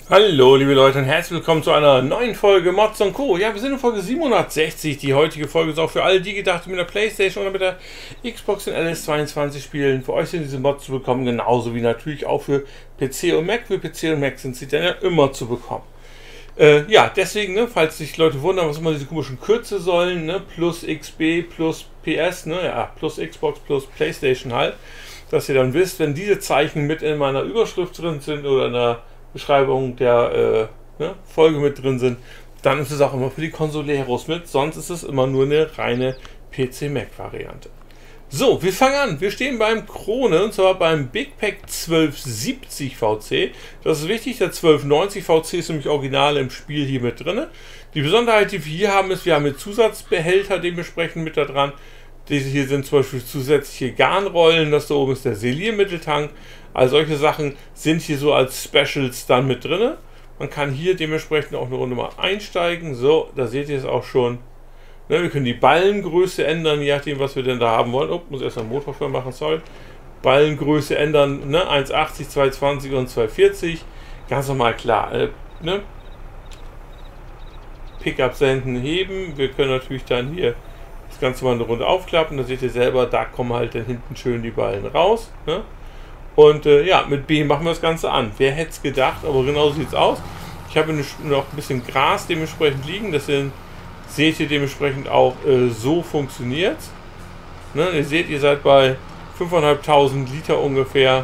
Hallo liebe Leute und herzlich willkommen zu einer neuen Folge Mods & Co. Ja, wir sind in Folge 760. Die heutige Folge ist auch für alle die gedacht, die mit der Playstation oder mit der Xbox in LS22 spielen. Für euch sind diese Mods zu bekommen, genauso wie natürlich auch für PC und Mac. Für PC und Mac sind sie dann ja immer zu bekommen. Ja, deswegen, ne, falls sich Leute wundern, was immer diese komischen Kürze sollen, ne, plus XB, plus PS, ne, ja, plus Xbox, plus Playstation halt, dass ihr dann wisst, wenn diese Zeichen mit in meiner Überschrift drin sind oder in der Beschreibung der Folge mit drin sind, dann ist es auch immer für die Consoleros mit, sonst ist es immer nur eine reine PC-Mac-Variante. So, wir fangen an. Wir stehen beim Krone, und zwar beim Big Pack 1270 VC. Das ist wichtig, der 1290 VC ist nämlich original im Spiel hier mit drin. Die Besonderheit, die wir hier haben, ist, wir haben hier Zusatzbehälter dementsprechend mit da dran. Diese hier sind zum Beispiel zusätzliche Garnrollen, das da oben ist der Seliermitteltank. All solche Sachen sind hier so als Specials dann mit drin. Man kann hier dementsprechend auch eine Runde mal einsteigen. So, da seht ihr es auch schon. Ne, wir können die Ballengröße ändern, je nachdem, was wir denn da haben wollen. Oh, muss erst einen Motor für machen, sorry. Ballengröße ändern, ne, 1,80, 220 und 240. Ganz normal klar. Ne? Pickup senden, heben. Wir können natürlich dann hier das Ganze mal eine Runde aufklappen. Da seht ihr selber, da kommen halt dann hinten schön die Ballen raus. Ne? Und ja, mit B machen wir das Ganze an. Wer hätte es gedacht, aber genau so sieht es aus. Ich habe noch ein bisschen Gras dementsprechend liegen. Das seht ihr dementsprechend auch, so funktioniert. Ne? Ihr seht, ihr seid bei 5.500 Liter ungefähr.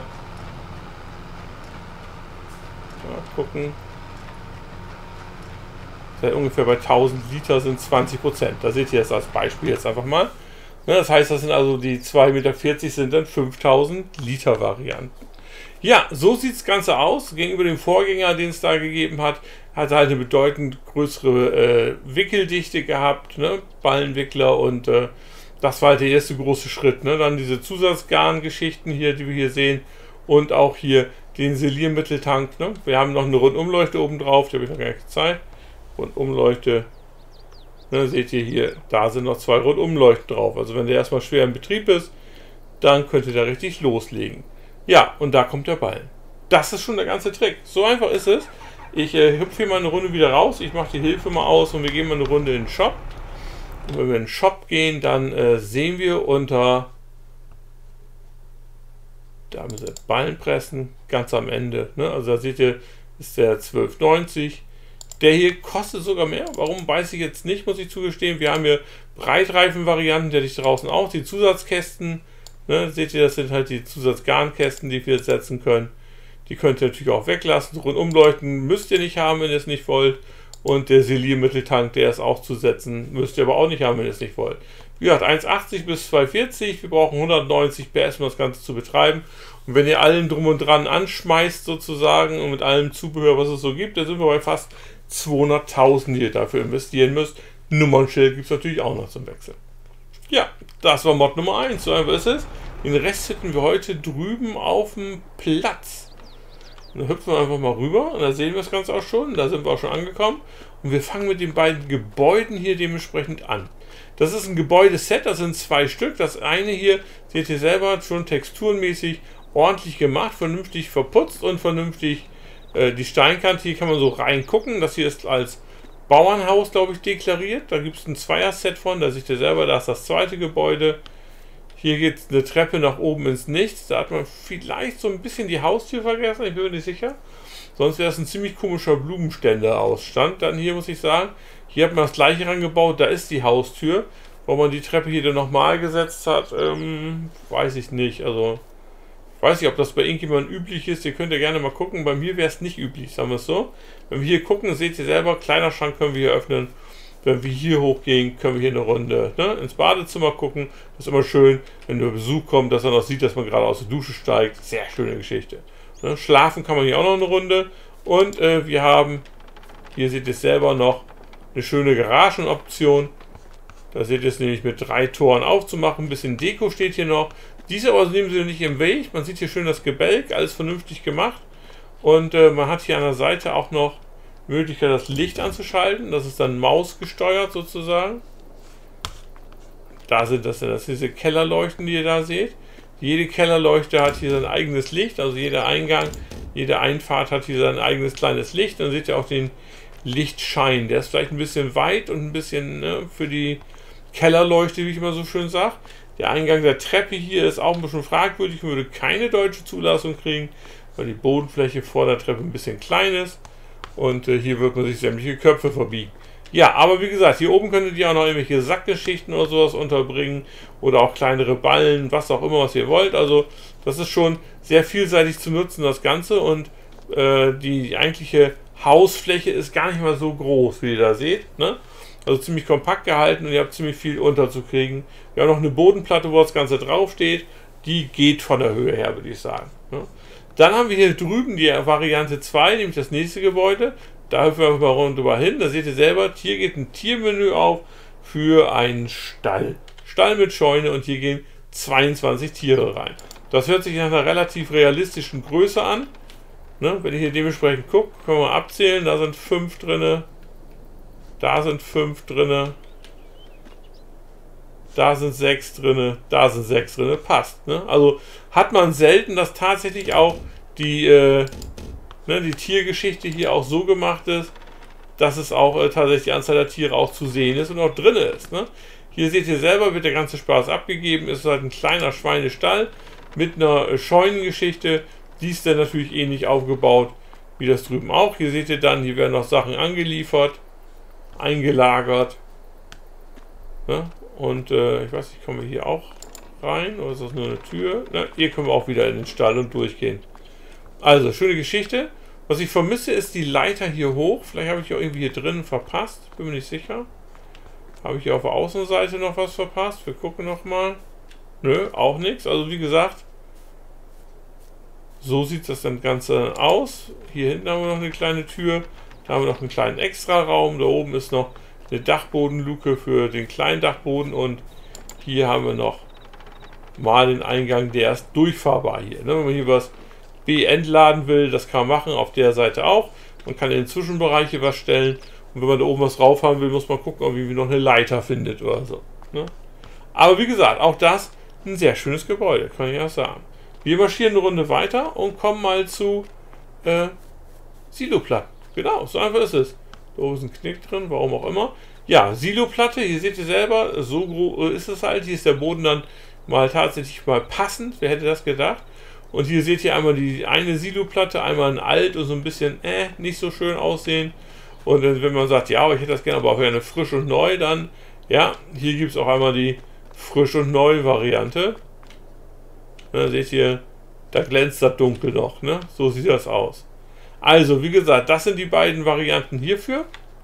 Mal gucken. Seid ungefähr bei 1000 Liter sind 20%. Da seht ihr es als Beispiel jetzt einfach mal. Ne? Das heißt, das sind also die 2,40 Meter sind dann 5000 Liter Varianten. Ja, so sieht das Ganze aus. Gegenüber dem Vorgänger, den es da gegeben hat, hat halt eine bedeutend größere Wickeldichte gehabt, ne? Ballenwickler, und das war halt der erste große Schritt. Ne? Dann diese Zusatzgarn-Geschichten hier, die wir hier sehen, und auch hier den Seliermitteltank. Ne? Wir haben noch eine Rundumleuchte oben drauf, die habe ich noch gar nicht gezeigt. Rundumleuchte, ne, seht ihr hier, da sind noch 2 Rundumleuchten drauf. Also wenn der erstmal schwer in Betrieb ist, dann könnt ihr da richtig loslegen. Ja, und da kommt der Ballen. Das ist schon der ganze Trick. So einfach ist es. Ich hüpfe hier mal eine Runde wieder raus. Ich mache die Hilfe mal aus und wir gehen mal eine Runde in den Shop. Und wenn wir in den Shop gehen, dann sehen wir unter, da müssen wir Ballen pressen, ganz am Ende. Ne? Also da seht ihr, ist der 1290. Der hier kostet sogar mehr. Warum, weiß ich jetzt nicht, muss ich zugestehen. Wir haben hier Breitreifen-Varianten, die hatte ich draußen auch. Die Zusatzkästen, ne, seht ihr, das sind halt die Zusatzgarnkästen, die wir jetzt setzen können. Die könnt ihr natürlich auch weglassen. Rundumleuchten müsst ihr nicht haben, wenn ihr es nicht wollt. Und der Seliermitteltank, der ist auch zu setzen, müsst ihr aber auch nicht haben, wenn ihr es nicht wollt. Wie gesagt, 1,80 bis 240. Wir brauchen 190 PS, um das Ganze zu betreiben. Und wenn ihr allen drum und dran anschmeißt sozusagen und mit allem Zubehör, was es so gibt, dann sind wir bei fast 200.000, die ihr dafür investieren müsst. Nummernschild gibt es natürlich auch noch zum Wechseln. Ja, das war Mod Nummer 1. So einfach ist es. Den Rest finden wir heute drüben auf dem Platz. Und dann hüpfen wir einfach mal rüber und da sehen wir das Ganze auch schon. Da sind wir auch schon angekommen. Und wir fangen mit den beiden Gebäuden hier dementsprechend an. Das ist ein Gebäudeset, das sind 2 Stück. Das eine hier, seht ihr selber, schon texturenmäßig ordentlich gemacht, vernünftig verputzt und vernünftig die Steinkante. Hier kann man so reingucken. Das hier ist als Bauernhaus, glaube ich, deklariert. Da gibt es ein Zweier-Set von. Da seht ihr selber, da ist das zweite Gebäude. Hier geht es eine Treppe nach oben ins Nichts. Da hat man vielleicht so ein bisschen die Haustür vergessen. Ich bin mir nicht sicher. Sonst wäre es ein ziemlich komischer Blumenständer-Ausstand. Dann hier muss ich sagen, hier hat man das gleiche rangebaut. Da ist die Haustür. Warum man die Treppe hier dann nochmal gesetzt hat, weiß ich nicht. Also ich weiß nicht, ob das bei irgendjemandem üblich ist. Ihr könnt ja gerne mal gucken. Bei mir wäre es nicht üblich, sagen wir es so. Wenn wir hier gucken, seht ihr selber, kleiner Schrank können wir hier öffnen. Wenn wir hier hochgehen, können wir hier eine Runde, ne, ins Badezimmer gucken. Das ist immer schön, wenn der Besuch kommt, dass er noch sieht, dass man gerade aus der Dusche steigt. Sehr schöne Geschichte. Ne, schlafen kann man hier auch noch eine Runde. Und wir haben, hier seht ihr es selber, noch eine schöne Garagenoption. Da seht ihr es nämlich mit 3 Toren aufzumachen. Ein bisschen Deko steht hier noch. Diese aber nehmen sie nicht im Weg. Man sieht hier schön das Gebälk, alles vernünftig gemacht. Und man hat hier an der Seite auch noch die Möglichkeit, das Licht anzuschalten. Das ist dann mausgesteuert sozusagen. Da sind das dann diese Kellerleuchten, die ihr da seht. Jede Kellerleuchte hat hier sein eigenes Licht. Also jeder Eingang Jede Einfahrt hat hier sein eigenes kleines Licht. Dann seht ihr auch den Lichtschein. Der ist vielleicht ein bisschen weit und ein bisschen, ne, für die Kellerleuchte, wie ich immer so schön sage. Der Eingang der Treppe hier ist auch ein bisschen fragwürdig. Man würde keine deutsche Zulassung kriegen, weil die Bodenfläche vor der Treppe ein bisschen klein ist. Und hier wird man sich sämtliche Köpfe verbiegen. Ja, aber wie gesagt, hier oben könntet ihr auch noch irgendwelche Sackgeschichten oder sowas unterbringen. Oder auch kleinere Ballen, was auch immer, was ihr wollt. Also das ist schon sehr vielseitig zu nutzen, das Ganze. Und die eigentliche Hausfläche ist gar nicht mal so groß, wie ihr da seht. Ne? Also ziemlich kompakt gehalten und ihr habt ziemlich viel unterzukriegen. Wir haben noch eine Bodenplatte, wo das Ganze drauf steht. Die geht von der Höhe her, würde ich sagen. Ne? Dann haben wir hier drüben die Variante 2, nämlich das nächste Gebäude. Da hüpfen wir mal rundherum hin. Da seht ihr selber, hier geht ein Tiermenü auf für einen Stall. Stall mit Scheune und hier gehen 22 Tiere rein. Das hört sich nach einer relativ realistischen Größe an. Ne? Wenn ihr hier dementsprechend guckt, können wir abzählen. Da sind 5 drin. Da sind 5 drin. Da sind 6 drin. Da sind 6 drin. Passt. Ne? Also hat man selten, dass tatsächlich auch die Tiergeschichte hier auch so gemacht ist, dass es auch tatsächlich die Anzahl der Tiere auch zu sehen ist und auch drin ist. Ne? Hier seht ihr selber, wird der ganze Spaß abgegeben. Es ist halt ein kleiner Schweinestall mit einer Scheunengeschichte. Die ist dann natürlich ähnlich aufgebaut wie das drüben auch. Hier seht ihr dann, hier werden noch Sachen angeliefert, eingelagert. Ne? Und ich weiß nicht, kommen wir hier auch rein oder ist das nur eine Tür? Ne? Hier können wir auch wieder in den Stall und durchgehen. Also, schöne Geschichte. Was ich vermisse, ist die Leiter hier hoch. Vielleicht habe ich auch irgendwie hier drin verpasst. Bin mir nicht sicher. Habe ich hier auf der Außenseite noch was verpasst? Wir gucken nochmal. Nö, auch nichts. Also wie gesagt, so sieht das dann Ganze aus. Hier hinten haben wir noch eine kleine Tür. Da haben wir noch einen kleinen Extraraum. Da oben ist noch eine Dachbodenluke für den kleinen Dachboden. Und hier haben wir noch mal den Eingang, der ist durchfahrbar hier. Wenn man hier was entladen will, das kann man machen, auf der Seite auch. Man kann in den Zwischenbereiche was stellen und wenn man da oben was drauf haben will, muss man gucken, ob man noch eine Leiter findet oder so. Ne? Aber wie gesagt, auch das ein sehr schönes Gebäude, kann ich auch sagen. Wir marschieren eine Runde weiter und kommen mal zu Siloplatten. Genau, so einfach ist es. Da oben ist ein Knick drin, warum auch immer. Ja, Siloplatte, hier seht ihr selber, so groß ist es halt. Hier ist der Boden dann mal tatsächlich mal passend. Wer hätte das gedacht? Und hier seht ihr einmal die eine Siloplatte, einmal ein alt und so ein bisschen nicht so schön aussehen. Und wenn man sagt, ja, aber ich hätte das gerne aber auch gerne frisch und neu, dann, ja, hier gibt es auch einmal die frisch und neu Variante. Da seht ihr, da glänzt das dunkel noch, ne? So sieht das aus. Also, wie gesagt, das sind die beiden Varianten hierfür.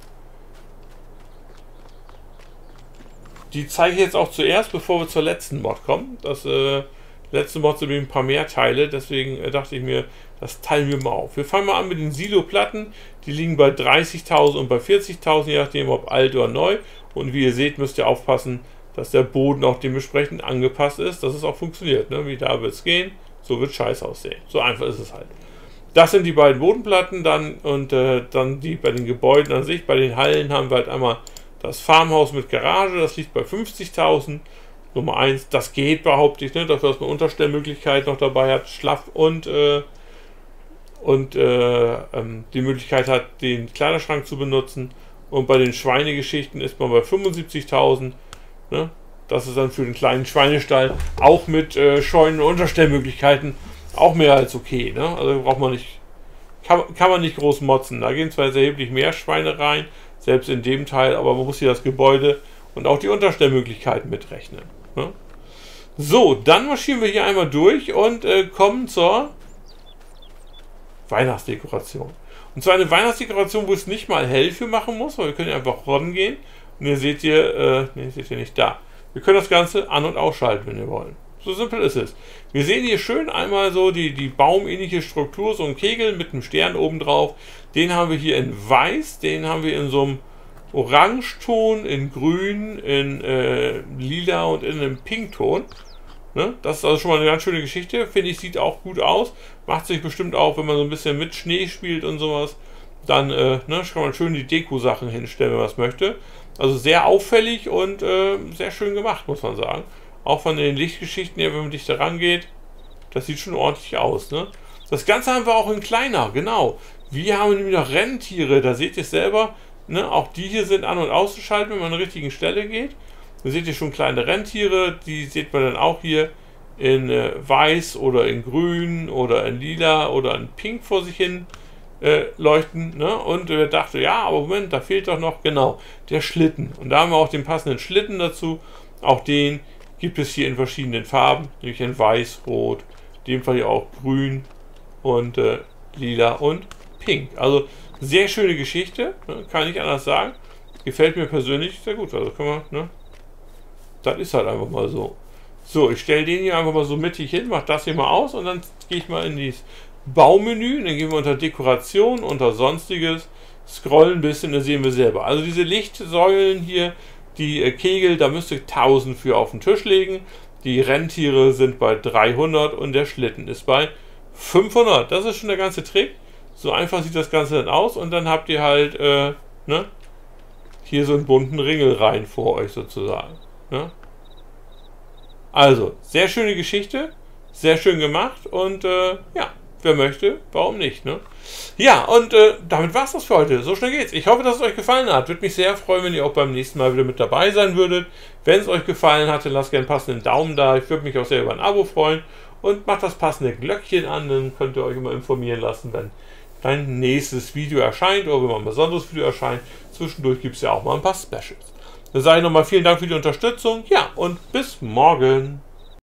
Die zeige ich jetzt auch zuerst, bevor wir zur letzten Mod kommen. Das letzte Mod sind ein paar mehr Teile, deswegen dachte ich mir, das teilen wir mal auf. Wir fangen mal an mit den Silo-Platten. Die liegen bei 30.000 und bei 40.000, je nachdem ob alt oder neu. Und wie ihr seht, müsst ihr aufpassen, dass der Boden auch dementsprechend angepasst ist, dass es auch funktioniert. Ne? Wie da wird es gehen, so wird Scheiß aussehen. So einfach ist es halt. Das sind die beiden Bodenplatten dann und dann die bei den Gebäuden an sich. Bei den Hallen haben wir halt einmal das Farmhaus mit Garage, das liegt bei 50.000. Nummer 1, das geht behaupte ich, ne? Dafür, dass man Unterstellmöglichkeit noch dabei hat, schlaff und die Möglichkeit hat, den Kleiderschrank zu benutzen. Und bei den Schweinegeschichten ist man bei 75.000. Ne? Das ist dann für den kleinen Schweinestall auch mit Scheunen und Unterstellmöglichkeiten auch mehr als okay. Ne? Also braucht man nicht, kann man nicht groß motzen. Da gehen zwar erheblich mehr Schweine rein, selbst in dem Teil, aber man muss hier das Gebäude und auch die Unterstellmöglichkeiten mitrechnen. Ne? So, dann marschieren wir hier einmal durch und kommen zur Weihnachtsdekoration. Und zwar eine Weihnachtsdekoration, wo es nicht mal hell für machen muss, weil wir können ja einfach gehen. Und hier seht ihr, seht ihr nicht da. Wir können das Ganze an- und ausschalten, wenn wir wollen. So simpel ist es. Wir sehen hier schön einmal so die baumähnliche Struktur, so ein Kegel mit einem Stern oben drauf. Den haben wir hier in weiß, den haben wir in so einem Orangeton, in grün, in lila und in einem Pinkton. Ne? Das ist also schon mal eine ganz schöne Geschichte. Finde ich, sieht auch gut aus. Macht sich bestimmt auch, wenn man so ein bisschen mit Schnee spielt und sowas. Dann kann man schön die Deko-Sachen hinstellen, wenn man es möchte. Also sehr auffällig und sehr schön gemacht, muss man sagen. Auch von den Lichtgeschichten her, wenn man dichter rangeht, das sieht schon ordentlich aus. Ne? Das Ganze haben wir auch in kleiner, genau. Wir haben nämlich noch Rentiere, da seht ihr es selber. Ne? Auch die hier sind an- und auszuschalten, wenn man an der richtigen Stelle geht. Da seht ihr schon kleine Rentiere, die sieht man dann auch hier in weiß oder in grün oder in lila oder in pink vor sich hin leuchten. Ne? Und wir dachten, ja, aber Moment, da fehlt doch noch, genau, der Schlitten. Und da haben wir auch den passenden Schlitten dazu. Auch den gibt es hier in verschiedenen Farben, nämlich in weiß, rot, in dem Fall hier auch grün und lila und pink. Also sehr schöne Geschichte, ne? Kann ich anders sagen. Gefällt mir persönlich sehr gut. Also kann man, ne? Das ist halt einfach mal so. So, ich stelle den hier einfach mal so mittig hin, mache das hier mal aus und dann gehe ich mal in dieses Baumenü. Dann gehen wir unter Dekoration, unter Sonstiges, scrollen ein bisschen, dann sehen wir selber. Also diese Lichtsäulen hier, die Kegel, da müsst ihr 1000 für auf den Tisch legen. Die Rentiere sind bei 300 und der Schlitten ist bei 500. Das ist schon der ganze Trick. So einfach sieht das Ganze dann aus und dann habt ihr halt ne, hier so einen bunten Ringel rein vor euch sozusagen. Ne? Also, sehr schöne Geschichte, sehr schön gemacht und ja, wer möchte, warum nicht, ne? Ja, und damit war es das für heute. So schnell geht's. Ich hoffe, dass es euch gefallen hat. Würde mich sehr freuen, wenn ihr auch beim nächsten Mal wieder mit dabei sein würdet. Wenn es euch gefallen hat, dann lasst gerne einen passenden Daumen da. Ich würde mich auch sehr über ein Abo freuen und macht das passende Glöckchen an, dann könnt ihr euch immer informieren lassen, wenn dein nächstes Video erscheint oder wenn mal ein besonderes Video erscheint. Zwischendurch gibt es ja auch mal ein paar Specials. Dann sage ich nochmal vielen Dank für die Unterstützung. Ja, und bis morgen.